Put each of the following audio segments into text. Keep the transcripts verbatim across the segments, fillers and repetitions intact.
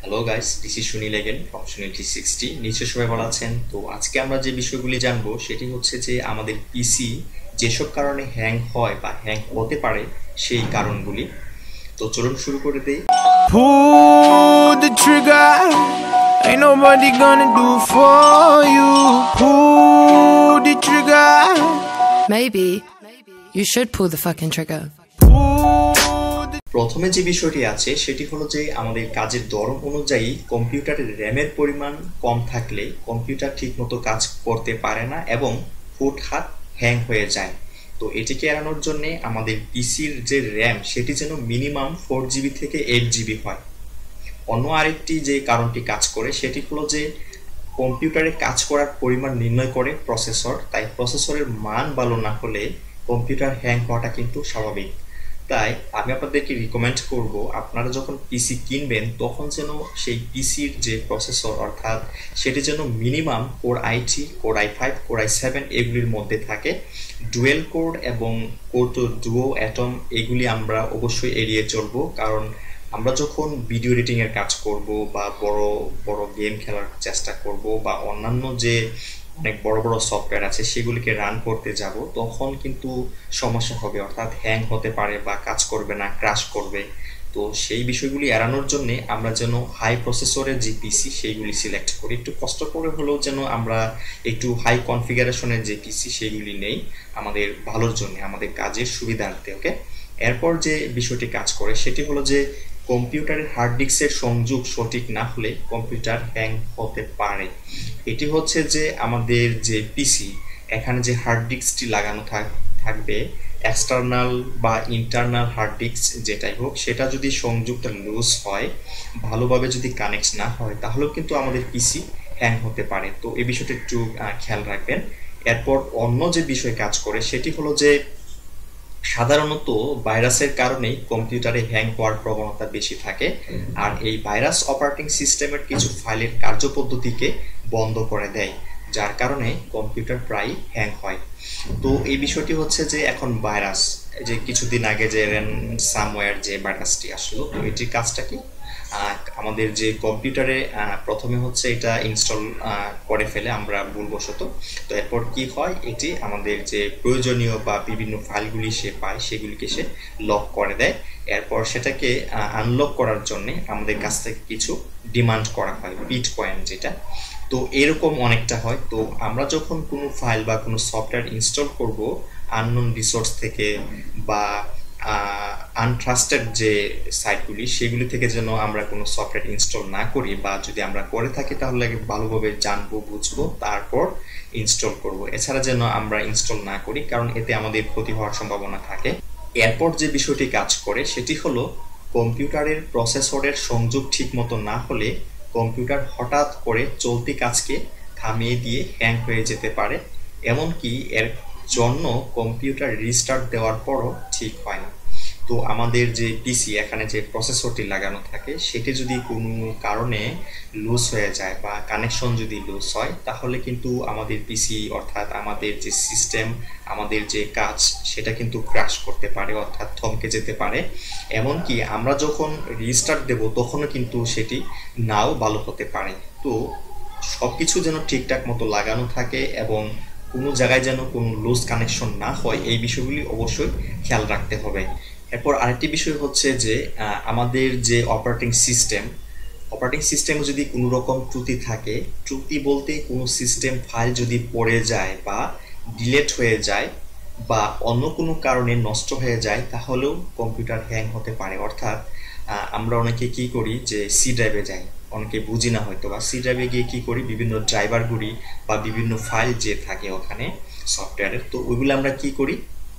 Hello guys, this is Sunil again from Sunil T sixty. নিশ্চয় সবাই ভালো আছেন। তো আজকে আমরা যে বিষয়গুলি জানবো সেটি হচ্ছে যে আমাদের পিসি যেসব কারণে হ্যাং হয় বা হ্যাং হতে পারে সেই কারণগুলি। তো চলুন শুরু করে দেই। Pull the trigger, ain't nobody gonna do for you. Pull the trigger. Maybe you should pull the fucking trigger. প্রথমে যে বিষয়টি আছে সেটি হলো যে আমাদের কাজের ধরন অনুযায়ী কম্পিউটারের র্যামের পরিমাণ কম থাকলে কম্পিউটার ঠিকমতো কাজ করতে পারে না এবং হুটহাট হ্যাং হয়ে যায়। তো এটিকে এড়ানোর জন্য আমাদের পিসির যে র্যাম সেটি যেন মিনিমাম ফোর জিবি থেকে এইট জিবি হয়। অন্য আরেকটি যে কারণটি কাজ করে সেটি হলো যে কম্পিউটারে কাজ করার পরিমাণ নির্ণয় করে প্রসেসর, তাই প্রসেসরের মান ভালো না হলে কম্পিউটার হ্যাং হওয়াটা কিন্তু স্বাভাবিক। তাই আমি আপনাদেরকে রিকমেন্ড করব, আপনারা যখন পিসি কিনবেন তখন যেন সেই পিসির যে প্রসেসর অর্থাৎ সেটি যেন minimum core i three, core i five, core i seven এগুলির মধ্যে থাকে। ডুয়েল কোর এবং কোর টু ডুও অ্যাটম এগুলি আমরা অবশ্যই এড়িয়ে চলবো, কারণ আমরা যখন ভিডিও এডিটিংয়ের কাজ করব বা বড় বড় গেম খেলার চেষ্টা করব বা অন্যান্য যে অনেক বড় বড় সফটওয়্যার আছে সেগুলিকে রান করতে যাব তখন কিন্তু সমস্যা হবে, অর্থাৎ হ্যাং হতে পারে বা কাজ করবে না, ক্র্যাশ করবে। তো সেই বিষয়গুলি এড়ানোর জন্য আমরা যেন হাই প্রসেসরের যে পিসি সেইগুলি সিলেক্ট করি, একটু কষ্ট করে হলেও যেন আমরা একটু হাই কনফিগারেশনের যে পিসি সেইগুলি নেই আমাদের ভালোর জন্য, আমাদের কাজের সুবিধার্থে। ওকে, এরপর যে বিষয়টি কাজ করে সেটি হলো যে কম্পিউটারের হার্ড ডিস্কের সংযোগ সঠিক না হলে কম্পিউটার হ্যাং হতে পারে। এটি হচ্ছে যে আমাদের যে পিসি এখানে যে হার্ড ডিস্কটি লাগানো থাকবে, এক্সটার্নাল বা ইন্টারনাল হার্ড ডিস্ক যেটাই হোক, সেটা যদি সংযোগটা লুজ হয়, ভালোভাবে যদি কানেক্ট না হয়, তাহলেও কিন্তু আমাদের পিসি হ্যাং হতে পারে। তো এই বিষয়টা একটু খেয়াল রাখবেন। এরপর অন্য যে বিষয় কাজ করে সেটি হলো যে সাধারণত ভাইরাসের কারণেই কম্পিউটারে হ্যাং হওয়ার প্রবণতা বেশি থাকে, আর এই ভাইরাস অপারেটিং সিস্টেমের কিছু ফাইলের কার্যপদ্ধতিকে বন্ধ করে দেয়, যার কারণে কম্পিউটার প্রায় হ্যাং হয়। তো এই বিষয়টি হচ্ছে যে এখন ভাইরাস, যে কিছুদিন আগে যে র্যানসামওয়্যার যে ভাইরাসটি আসলো, তো এটির কাজটা কি, আমাদের যে কম্পিউটারে প্রথমে হচ্ছে এটা ইনস্টল করে ফেলে আমরা ভুলবশত। তো এরপর কি হয়, এটি আমাদের যে প্রয়োজনীয় বা বিভিন্ন ফাইলগুলি সে পায় সেগুলিকে সে লক করে দেয়। এরপর সেটাকে আনলক করার জন্য আমাদের কাছ থেকে কিছু ডিমান্ড করা হয়, বিট কয়েন যেটা। তো এরকম অনেকটা হয়। তো আমরা যখন কোনো ফাইল বা কোনো সফটওয়্যার ইনস্টল করব আননোন রিসোর্স থেকে বা আনট্রাস্টেড যে সাইটগুলি সেগুলি থেকে যেন আমরা কোনো সফটওয়্যার ইনস্টল না করি, বা যদি আমরা করে থাকি তাহলে ভালোভাবে জানবো, বুঝবো, তারপর ইনস্টল করব। এছাড়া যেন আমরা ইনস্টল না করি, কারণ এতে আমাদের ক্ষতি হওয়ার সম্ভাবনা থাকে। এরপর যে বিষয়টি কাজ করে সেটি হলো কম্পিউটারের প্রসেসরের সংযোগ ঠিকমতো না হলে কম্পিউটার হঠাৎ করে চলতি কাজকে থামিয়ে দিয়ে হ্যাং হয়ে যেতে পারে, এমনকি এর জন্য কম্পিউটার রিস্টার্ট দেওয়ার পরও ঠিক হয় না। তো আমাদের যে পিসি এখানে যে প্রসেসরটি লাগানো থাকে সেটি যদি কোনো কারণে লুজ হয়ে যায় বা কানেকশন যদি লুজ হয়, তাহলে কিন্তু আমাদের পিসি অর্থাৎ আমাদের যে সিস্টেম, আমাদের যে কাজ সেটা কিন্তু ক্র্যাশ করতে পারে, অর্থাৎ থমকে যেতে পারে। এমনকি আমরা যখন রিস্টার্ট দেব তখনও কিন্তু সেটি নাও ভালো হতে পারে। তো সব কিছু যেন ঠিকঠাক মতো লাগানো থাকে এবং কোনো জায়গায় যেন কোনো লুজ কানেকশন না হয়, এই বিষয়গুলি অবশ্যই খেয়াল রাখতে হবে। এরপর আরেকটি বিষয় হচ্ছে যে আমাদের যে অপারেটিং সিস্টেম অপারেটিং সিস্টেমে যদি কোনো রকম ত্রুটি থাকে, ত্রুটি বলতে কোনো সিস্টেম ফাইল যদি পড়ে যায় বা ডিলেট হয়ে যায় বা অন্য কোনো কারণে নষ্ট হয়ে যায়, তাহলেও কম্পিউটার হ্যাং হতে পারে। অর্থাৎ আমরা অনেকে কি করি যে সি ড্রাইভে যাই, অনেকে বুঝি না হয়তো, বা সি ড্রাইভে গিয়ে কি করি বিভিন্ন ড্রাইভারগুলি বা বিভিন্ন ফাইল যে থাকে ওখানে সফটওয়্যারের, তো ওইগুলো আমরা কি করি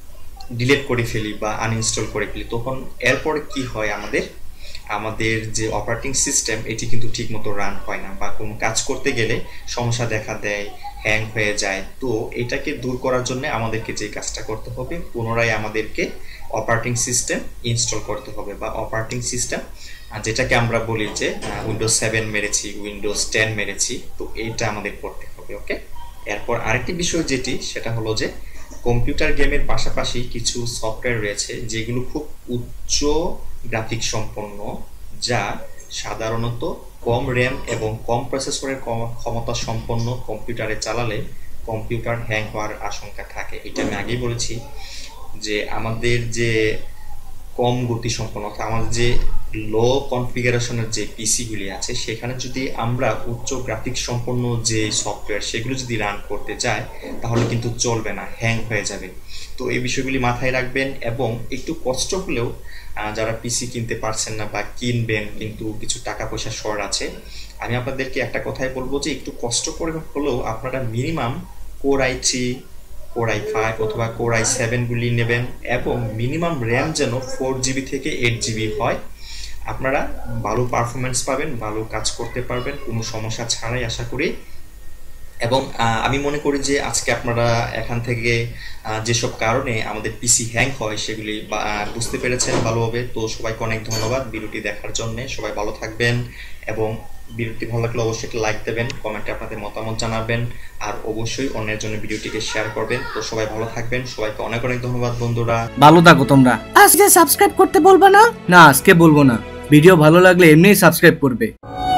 ডিলিট করে ফেলি বা আনইনস্টল করে ফেলি। তখন এরপরে কি হয়, আমাদের আমাদের যে অপারেটিং সিস্টেম এটি কিন্তু ঠিকমতো রান হয় না বা কোনো কাজ করতে গেলে সমস্যা দেখা দেয়, হ্যাং হয়ে যায়। তো এটাকে দূর করার জন্য আমাদেরকে যে কাজটা করতে হবে, পুনরায় আমাদেরকে অপারেটিং সিস্টেম ইনস্টল করতে হবে বা অপারেটিং সিস্টেম যেটাকে আমরা বলি যে উইন্ডোজ সেভেন মেরেছি, উইন্ডোজ টেন মেরেছি, তো এইটা আমাদের করতে হবে। ওকে, এরপর আরেকটি বিষয় যেটি সেটা হলো যে কম্পিউটার গেমের পাশাপাশি কিছু সফটওয়্যার রয়েছে যেগুলো খুব উচ্চ গ্রাফিক সম্পন্ন, যা সাধারণত কম র্যাম এবং কম প্রসেসরের ক্ষমতা সম্পন্ন কম্পিউটারে চালালে কম্পিউটার হ্যাং হওয়ার আশঙ্কা থাকে। এটা আমি আগেই বলেছি যে আমাদের যে কম গতি সম্পন্ন অর্থাৎ আমাদের যে লো কনফিগারেশনের যে পিসিগুলি আছে সেখানে যদি আমরা উচ্চ গ্রাফিক্স সম্পন্ন যে সফটওয়্যার সেগুলো যদি রান করতে চাই তাহলে কিন্তু চলবে না, হ্যাং হয়ে যাবে। তো এই বিষয়গুলি মাথায় রাখবেন এবং একটু কষ্ট হলেও যারা পিসি কিনতে পারছেন না বা কিনবেন কিন্তু কিছু টাকা পয়সা শর্ট আছে, আমি আপনাদেরকে একটা কথাই বলবো যে একটু কষ্ট করে হলেও আপনারা minimum core i three, core i five অথবা কোর আই সেভেনগুলি নেবেন এবং মিনিমাম র্যাম যেন ফোর জিবি থেকে এইট জিবি হয়। আপনারা ভালো পারফরমেন্স পাবেন, ভালো কাজ করতে পারবেন কোনো সমস্যা ছাড়াই আশা করি। এবং আমি মনে করি যে আজকে আপনারা এখান থেকে যেসব কারণে আমাদের পিসি হ্যাং হয় সেগুলি বুঝতে পেরেছেন ভালোভাবে। তো সবাইকে অনেক ধন্যবাদ ভিডিওটি দেখার জন্য। সবাই ভালো থাকবেন এবং ভিডিওটি ভালো লাগলে অবশ্যই একটা লাইক দেবেন, কমেন্টে আপনাদের মতামত জানাবেন আর অবশ্যই অন্যের জন্য ভিডিওটিকে শেয়ার করবেন। তো সবাই ভালো থাকবেন, সবাইকে অনেক অনেক ধন্যবাদ বন্ধুরা। ভালো থাকো তোমরা। আজকে সাবস্ক্রাইব করতে বলবা না? না আজকে বলবো না, ভিডিও ভালো লাগলে এমনিই সাবস্ক্রাইব করবে।